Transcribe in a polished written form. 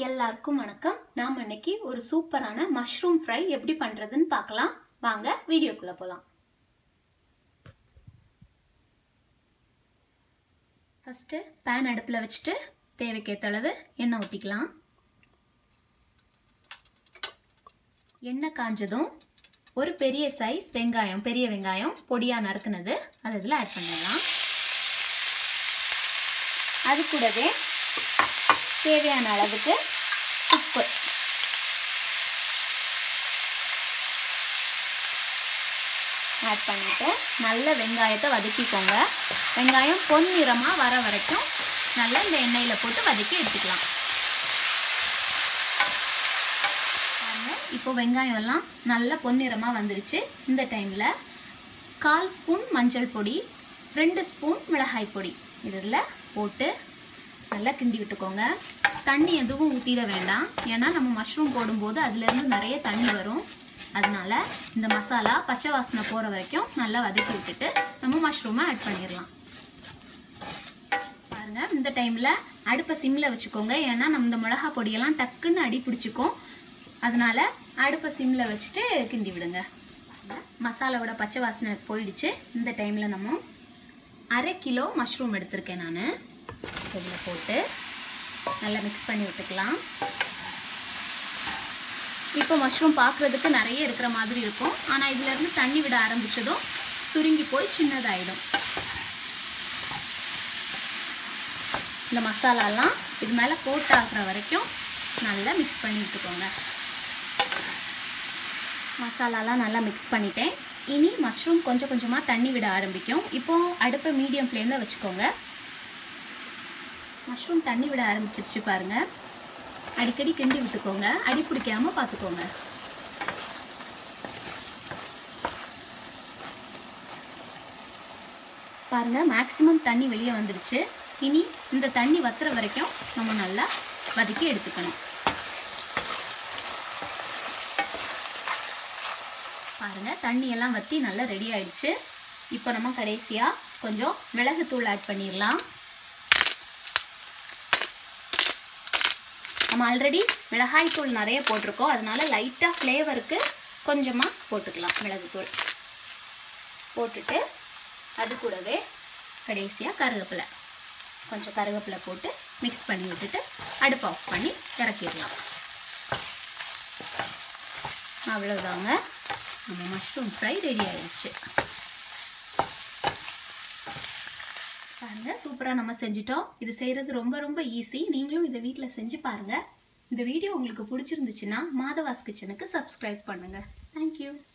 எல்லாருக்கும் வணக்கம். நாம் இன்னைக்கு ஒரு சூப்பரான மஷ்ரூம் ஃப்ரை எப்படி பண்றதுன்னு பார்க்கலாம். வாங்க வீடியோக்குள்ள போலாம். ஃபர்ஸ்ட் pan அடுப்புல வச்சிட்டு தேவைக்கேற்ற அளவு எண்ணெய் ஊத்திக்கலாம். எண்ணெய் காஞ்சதும் ஒரு பெரிய சைஸ் வெங்காயம், பெரிய வெங்காயம் பொடியா நறுக்குனது அது இதுல ஆட் பண்ணிடலாம். அது கூடவே தேவையான அளவுக்கு உப்பு, ஆட் பண்ணிட்டு நல்ல வெங்காயத்தை வதக்கிக்கோங்க. வெங்காயம் பொன்னிறமா வர வரைக்கும் நல்லா இந்த எண்ணெயில போட்டு வதக்கி எடுத்துக்கலாம். இப்போ வெங்காயம் எல்லாம் நல்ல பொன்னிறமா வந்துருச்சு. இந்த டைம்ல 1/4 ஸ்பூன் மஞ்சள் பொடி, 2 ஸ்பூன் மிளகாய் பொடி இதில் போட்டு நல்லா கிண்டி விட்டுக்கோங்க. தண்ணி எதுவும் ஊற்றிட வேண்டாம், ஏன்னா நம்ம மஷ்ரூம் போடும்போது அதுலேருந்து நிறைய தண்ணி வரும். அதனால இந்த மசாலா பச்சை வாசனை போகிற வரைக்கும் நல்லா வதக்கி விட்டுட்டு நம்ம மஷ்ரூமை ஆட் பண்ணிடலாம். பாருங்க, இந்த டைமில் அடுப்பை சிம்மில் வச்சுக்கோங்க, ஏன்னா நம்ம இந்த மிளகா பொடியெல்லாம் டக்குன்னு அடி பிடிச்சிக்கும். அதனால அடுப்பை சிம்மில் வச்சுட்டு கிண்டி விடுங்க. மசாலாவோட பச்சை வாசனை போயிடுச்சு. இந்த டைமில் நம்ம 1/2 கிலோ மஷ்ரூம் எடுத்திருக்கேன் நான். இதில் போட்டு நல்லா மிக்ஸ் பண்ணி விட்டுக்கலாம். இப்போ மஷ்ரூம் பார்க்குறதுக்கு நிறைய இருக்கிற மாதிரி இருக்கும், ஆனால் இதிலேருந்து தண்ணி விட ஆரம்பித்ததும் சுருங்கி போய் சின்னதாயிடும். இந்த மசாலாலாம் இது மேலே கோட் ஆகிற வரைக்கும் நல்லா மிக்ஸ் பண்ணி விட்டுக்கோங்க. மசாலாலாம் நல்லா மிக்ஸ் பண்ணிட்டேன். இனி மஷ்ரூம் கொஞ்சம் கொஞ்சமாக தண்ணி விட ஆரம்பிக்கும். இப்போது அடுப்பை மீடியம் ஃப்ளேமில் வச்சுக்கோங்க. மஷ்ரூம் தண்ணி விட ஆரம்பிச்சிருச்சு பாருங்க. அடிக்கடி கிண்டி விட்டுக்கோங்க, அடி பிடிக்காம பார்த்துக்கோங்க. பாருங்க, மேக்ஸிமம் தண்ணி வெளியே வந்துடுச்சு. இனி இந்த தண்ணி வத்துற வரைக்கும் நம்ம நல்லா வதக்கி எடுத்துக்கணும். பாருங்க, தண்ணி எல்லாம் வற்றி நல்லா ரெடி ஆயிடுச்சு. இப்போ நம்ம கடைசியாக கொஞ்சம் மிளகுத்தூள் ஆட் பண்ணிடலாம். நம்ம ஆல்ரெடி மிளகாய் தூள் நிறைய போட்டிருக்கோம், அதனால லைட்டாக ஃப்ளேவருக்கு கொஞ்சமாக போட்டுக்கலாம் மிளகுத்தூள். போட்டுட்டு அது கூடவே கடைசியாக கருவேப்பிலை, கொஞ்சம் கருவேப்பிலை போட்டு மிக்ஸ் பண்ணி விட்டுட்டு அடுப்பு ஆஃப் பண்ணி இறக்கிடலாம். அவ்வளோதாங்க, நம்ம மஷ்ரூம் ஃப்ரை ரெடி ஆயிடுச்சு. பாருங்க, சூப்பராக நம்ம செஞ்சிட்டோம். இது செய்கிறது ரொம்ப ரொம்ப ஈஸி. நீங்களும் இதை வீட்டில் செஞ்சு பாருங்கள். இந்த வீடியோ உங்களுக்கு பிடிச்சிருந்துச்சுன்னா மாதவாஸ் கிச்சனுக்கு சப்ஸ்கிரைப் பண்ணுங்கள். தேங்க்யூ.